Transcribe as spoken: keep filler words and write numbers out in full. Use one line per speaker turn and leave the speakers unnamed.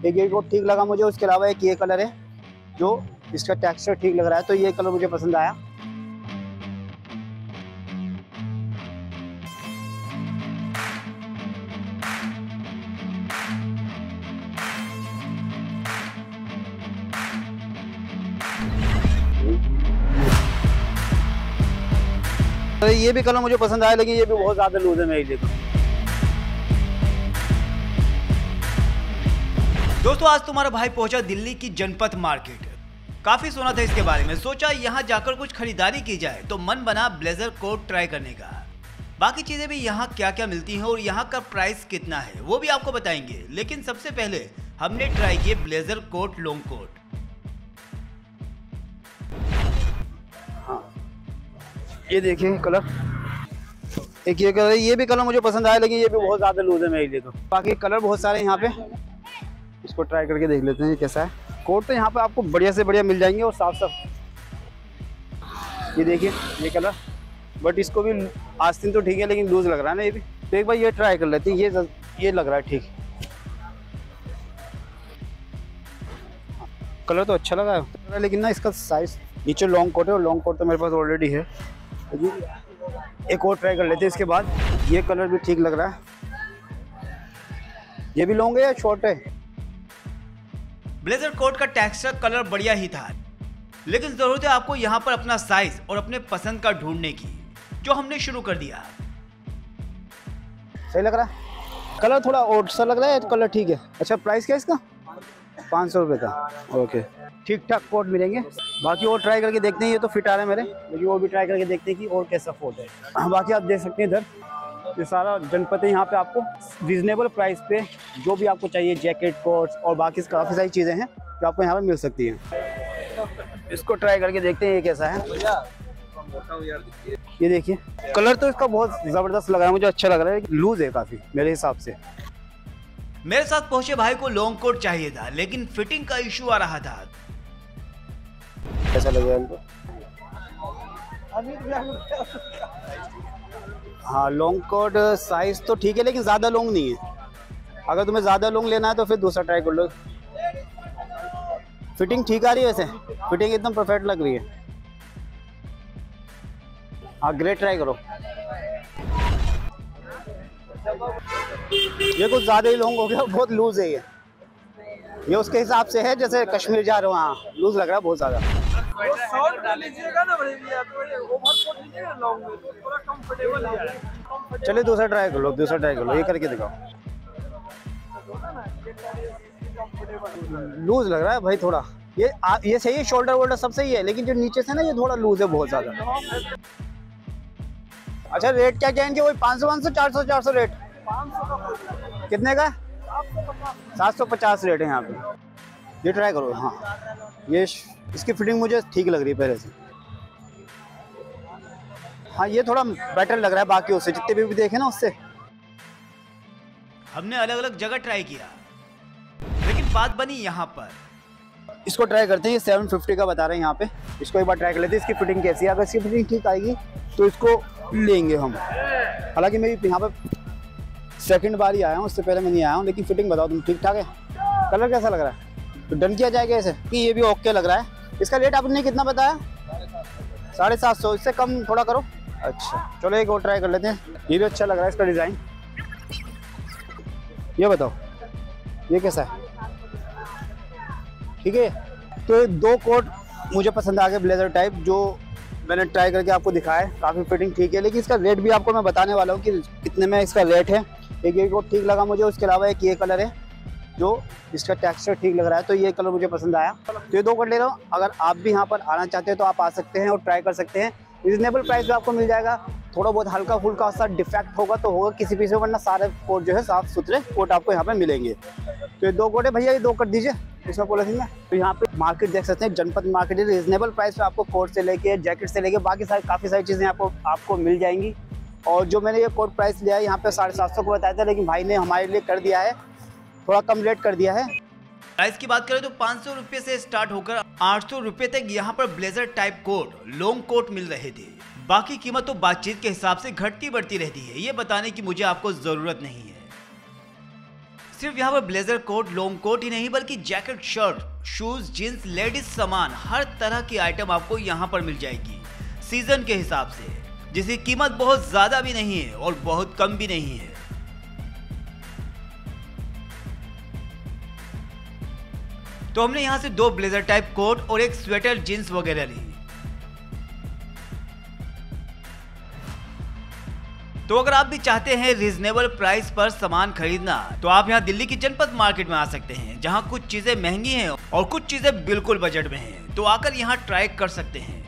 एक ये कोट ठीक लगा मुझे, उसके अलावा एक ये कलर है जो इसका टेक्सचर ठीक लग रहा है, तो ये कलर मुझे पसंद आया। तो ये भी कलर मुझे पसंद आया, लेकिन ये भी बहुत ज्यादा लूज है मेरे लिए।
दोस्तों आज तुम्हारा भाई पहुंचा दिल्ली की जनपथ मार्केट। काफी सुना था इसके बारे में, सोचा यहाँ जाकर कुछ खरीदारी की जाए, तो मन बना ब्लेजर कोट ट्राई करने का। बाकी चीजें भी यहाँ क्या क्या मिलती हैं और यहाँ का प्राइस कितना है वो भी आपको बताएंगे। लेकिन सबसे पहले हमने ट्राई किए ब्लेजर कोट लॉन्ग कोट।
हाँ ये देखिए कलर, एक ये कलर, ये भी कलर मुझे पसंद आया, लेकिन ये भी बहुत ज्यादा लूज है मेरे लिए। तो बाकी कलर बहुत सारे यहाँ पे, इसको ट्राई करके देख लेते हैं ये कैसा है। कोट तो यहाँ पे आपको बढ़िया से बढ़िया मिल जाएंगे और साफ साफ। ये देखिए ये कलर, बट इसको भी आस्तीन तो ठीक है, लेकिन लूज लग रहा है ना ये भी। तो एक बार ये ट्राई कर लेते हैं, ये ये लग रहा है ठीक। कलर तो अच्छा लगा है, लेकिन ना इसका साइज, नीचे लॉन्ग कोट है और लॉन्ग कोट तो मेरे पास ऑलरेडी है। तो एक और ट्राई कर लेते हैं इसके बाद। ये कलर भी ठीक लग रहा है। ये भी लॉन्ग है या शॉर्ट है?
ब्लेजर कोट का टेक्सचर कलर बढ़िया ही था, लेकिन जरूरत है आपको यहाँ पर अपना साइज और अपने पसंद का ढूंढने की, जो हमने शुरू कर दिया।
सही लग रहा है, कलर थोड़ा ओट सा लग रहा है, कलर ठीक है। अच्छा प्राइस क्या है इसका? पाँच सौ रुपये का। ओके ठीक ठाक कोट मिलेंगे। बाकी और ट्राई करके देखते हैं, ये तो फिट आ रहा है मेरे, लेकिन और भी ट्राई करके देखते हैं कि और कैसा कोट है। बाकी आप देख सकते हैं इधर ये सारा जनपथ है, यहाँ पे आपको रीजनेबल प्राइस पे जो भी आपको चाहिए, जैकेट, कोट्स और बाकी काफ़ी सारी चीज़ें हैं जो आपको यहाँ पे मिल सकती हैं। इसको ट्राई करके देखते हैं ये कैसा है। ये देखिए कलर तो इसका बहुत ज़बरदस्त लग रहा है, मुझे अच्छा लग रहा है, लूज है काफ़ी मेरे हिसाब से।
मेरे साथ पहुंचे भाई को लॉन्ग कोट चाहिए था, लेकिन फिटिंग का इशू आ रहा था।
कैसा लगेगा इनको? हाँ लॉन्ग कोट साइज तो ठीक है, लेकिन ज़्यादा लॉन्ग नहीं है। अगर तुम्हें ज़्यादा लॉन्ग लेना है तो फिर दूसरा ट्राई कर लो। फिटिंग ठीक आ रही है, वैसे फिटिंग एकदम परफेक्ट लग रही है। हाँ ग्रे ट्राई करो। ये कुछ ज़्यादा ही लॉन्ग हो गया, बहुत लूज है ये। ये उसके हिसाब से है जैसे कश्मीर जा रहे हो, हाँ लूज लग रहा है बहुत ज़्यादा। चलिए दूसरा ट्राई कर लो, दूसरा ट्राई कर लो, ये करके दिखाओ। लूज लग रहा है भाई थोड़ा। ये आ, ये सही है, शोल्डर वोल्डर सब सही है, लेकिन जो नीचे से ना ये थोड़ा लूज है बहुत ज़्यादा। अच्छा रेट क्या क्या इनके? वही पाँच सौ पाँच सौ चार सौ चार सौ रेट? कितने का? सात सौ पचास रेट है यहाँ पे। ये ट्राई करो। हाँ ये इसकी फिटिंग मुझे ठीक लग रही है पहले से। हाँ ये थोड़ा बेटर लग रहा है बाकी उससे, जितने भी, भी देखे ना उससे।
हमने अलग अलग जगह ट्राई किया, लेकिन बात बनी यहाँ पर।
इसको ट्राई करते हैं, ये सेवन फिफ्टी का बता रहे हैं यहाँ पे। इसको एक बार ट्राई कर लेते हैं, इसकी फिटिंग कैसी है। अगर इसकी फिटिंग ठीक आएगी तो इसको लेंगे हम। हालांकि मैं यहाँ पे सेकंड बार ही आया हूँ, उससे पहले मैं नहीं आया हूँ, लेकिन फिटिंग बताओ तुम, ठीक ठाक है? कलर कैसा लग रहा है? तो डन किया जाएगा ऐसे कि ये भी ओके लग रहा है। इसका रेट आपने कितना बताया? साढ़े सात सौ। इससे कम थोड़ा करो। अच्छा चलो एक और ट्राई कर लेते हैं। ये भी अच्छा लग रहा है इसका डिज़ाइन। ये बताओ ये कैसा है? ठीक है। तो ये दो कोट मुझे पसंद आ गए ब्लेजर टाइप, जो मैंने ट्राई करके आपको दिखाया है। काफ़ी फिटिंग ठीक है, लेकिन इसका रेट भी आपको मैं बताने वाला हूँ कि कितने में इसका रेट है। एक ये कोट ठीक लगा मुझे, उसके अलावा एक ये कलर है जो इसका टेक्सचर ठीक लग रहा है, तो ये कलर मुझे पसंद आया, तो ये दो कोट ले रहा हूँ। अगर आप भी यहाँ पर आना चाहते हैं तो आप आ सकते हैं और ट्राई कर सकते हैं। रिजनेबल प्राइस पे आपको मिल जाएगा। थोड़ा बहुत हल्का फुल्का सा डिफेक्ट होगा तो होगा किसी पीस में, वरना सारे कोट जो है साफ सुथरे कोट आपको यहाँ पे मिलेंगे। तो ये दो कोट है भैया, ये दो कर दीजिए इसमें पॉलिथीन में। तो यहाँ पे मार्केट देख सकते हैं, जनपथ मार्केट है। रिजनेबल प्राइस पे आपको कोट से लेके जैकेट से लेके बाकी सारी काफ़ी सारी चीज़ें आपको आपको मिल जाएंगी। और जो मैंने ये कोट प्राइस लिया है यहाँ पे साढ़े सात सौ को बताया था, लेकिन भाई ने हमारे लिए कर दिया है, थोड़ा कम रेट कर दिया है।
प्राइस की बात करें तो पाँच सौ रुपये से स्टार्ट होकर आठ सौ रुपये तक यहाँ पर blazer type coat, long coat मिल रहे थे। बाकी कीमत तो बातचीत के हिसाब से घटती बढ़ती रहती है, ये बताने की मुझे आपको जरूरत नहीं है। सिर्फ यहाँ पर ब्लेजर कोट, लॉन्ग कोट ही नहीं बल्कि jacket, shirt, shoes, jeans, ladies सामान, हर तरह की आइटम आपको यहाँ पर मिल जाएगी सीजन के हिसाब से, जिसकी कीमत बहुत ज्यादा भी नहीं है और बहुत कम भी नहीं है। तो हमने यहाँ से दो ब्लेजर टाइप कोट और एक स्वेटर, जींस वगैरह ली। तो अगर आप भी चाहते हैं रीजनेबल प्राइस पर सामान खरीदना, तो आप यहाँ दिल्ली की जनपद मार्केट में आ सकते हैं, जहाँ कुछ चीजें महंगी हैं और कुछ चीजें बिल्कुल बजट में हैं। तो आकर यहाँ ट्राई कर सकते हैं।